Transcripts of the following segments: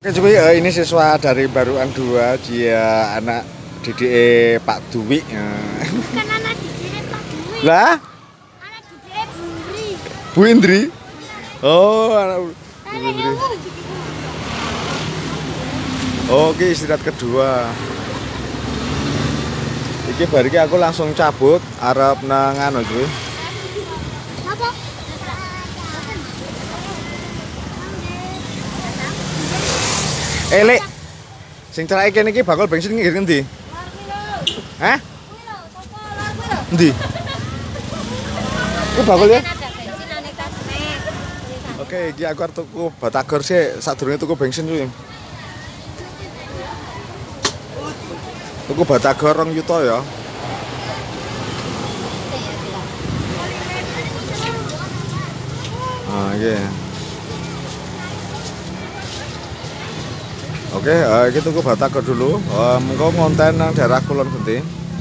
Cuy, ini siswa dari Baruan 2, dia anak didik Pak Dwi. Bukan anak didik Pak Dwi. Lah? Anak didik Buri. Bu Indri? Oh, anak Bu Indri. Oke, istirahat kedua. Iki bar iki aku langsung cabut arep nang anu cuy. Apa? Lek. Sing cerake kene iki bakal bensin ngendi? Hah? Endi? Ku bakal ya? Oke, iki aku arep tuku batagor sih, sadurunge tuku bensin cuy. Tuku batagor 2 yuta ya. Ah, iya. Oke, iki tuku batagor dulu. Mengko ngonten nang daerah Kulon Genti.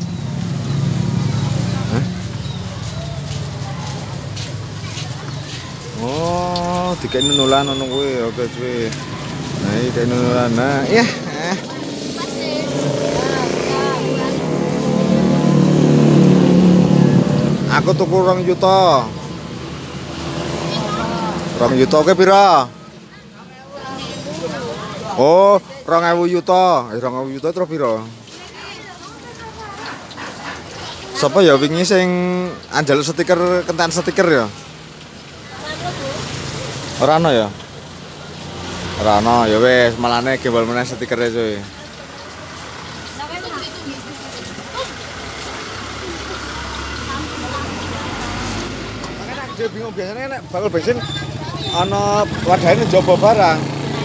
Oh, dikene nulan ngono kuwi. Oke, cuy. Nah, iki nulan. Nah, iya. Aku tuku 2 yuta. 2 yuta oke pira? Oh, 2000 yuta. 2000 yuta terus pira? Sapa ya wingi sing anjaluk stiker kentan stiker ya? Ora ana ya? Ora ana ya wis, malane gembol meneh stikere cuy. Dia bingung biasanya nek bakal bensin ana wadahane njaba barang.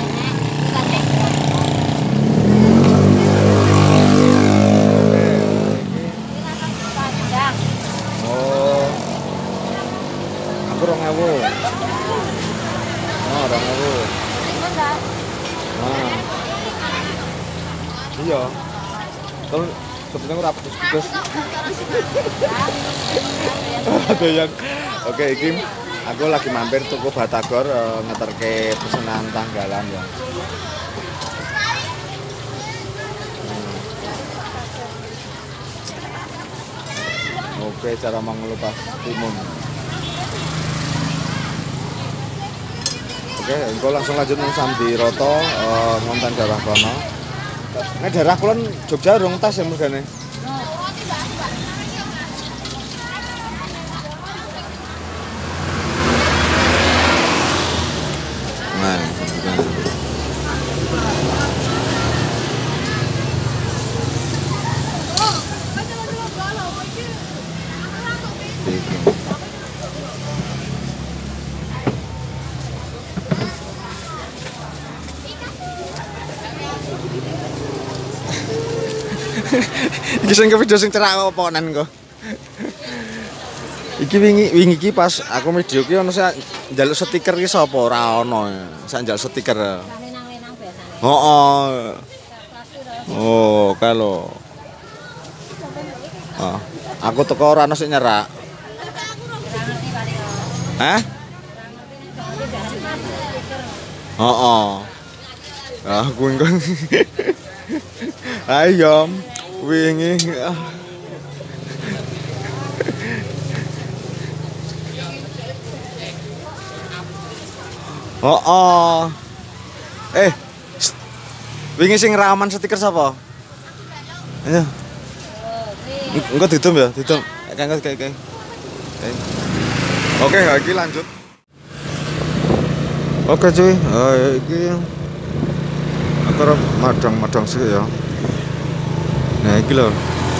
Oh. Aku 2000. Oh, 2000. Nah. Iya. Terus sebetulnya ora pedes. Ada yang oke, iki aku lagi mampir tuku batagor ngeterke pesanan tanggalan ya. Oke, cara mengelupas timun. Oke, engko langsung lanjut nang Sambiroto ngonten daerah kono. Nek daerah kulon Jogja rong tas ya mergane. Nah, iki sing video sing cerak oponan kok. Iki wingi iki pas aku video ki ono sing njaluk stiker ki sapa ora ono. Sak njaluk stiker. Lenang-lenang biasane. Heeh. Oh, kalau. Oh, aku teko ora ono sing nyerak. Hah? Heeh. Aku engko. Ayo, wingi. Oh. Wingi sing raman stiker sapa? Ayo. Engko ditum ya, ditum. Kayak. Oke, iki lanjut. Oke cuy, iki aku madang sih ya. Nah, iki lho.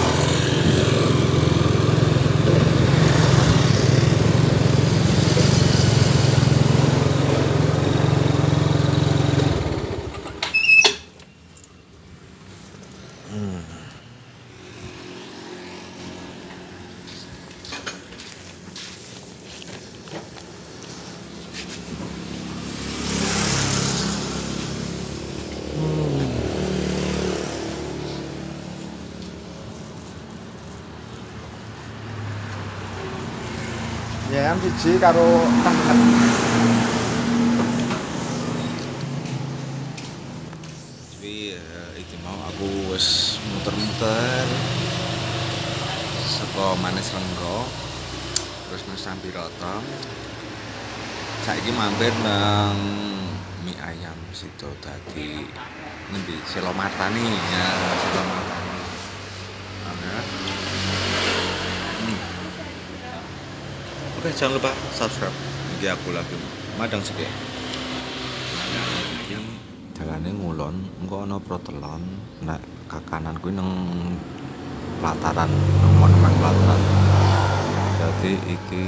Ya kan siji karo tangan. Jadi iki mau aku wis muter-muter saka Manis Renggo terus nang Sambiroto. Saiki mampir nang mie ayam situ tadi ngendi Selomartani ya Selomartani. Banget. Oke, jangan lupa subscribe. Iki aku lagi madang sik. Ayam dalane ngulon, engko ana protelon. Nek kakanan kuwi nang pelataran, nang pelataran. Jadi iki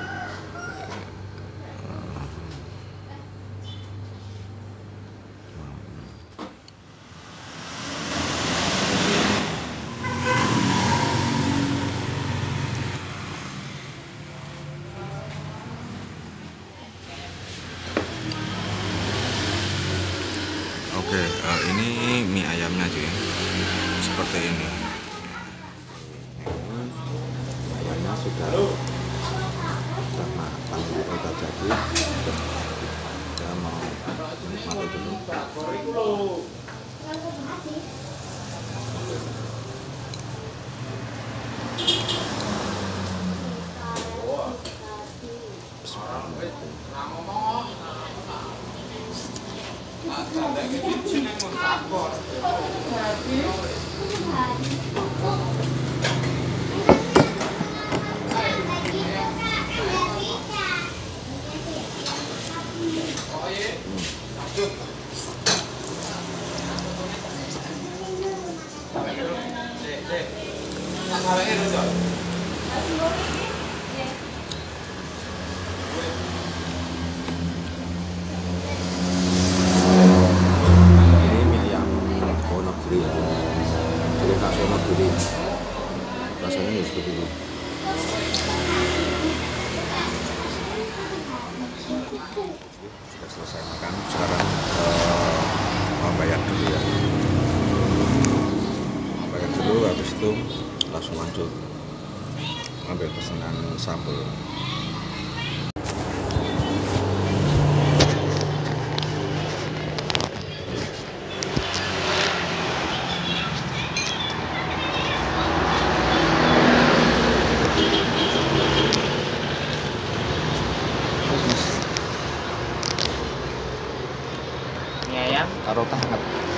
Oke, ini mie ayamnya cuy. Seperti ini. Ayamnya sudah matang, sudah jadi. Kita mau menikmati dulu. Ini mie ayam Wonogiri ya. Jadi khas Wonogiri. Rasanya ya seperti itu. Sudah selesai makan, sekarang mau bayar dulu ya. Mau bayar dulu, habis itu langsung lanjut ambil pesanan sambal. Mie ayam Karo teh hangat.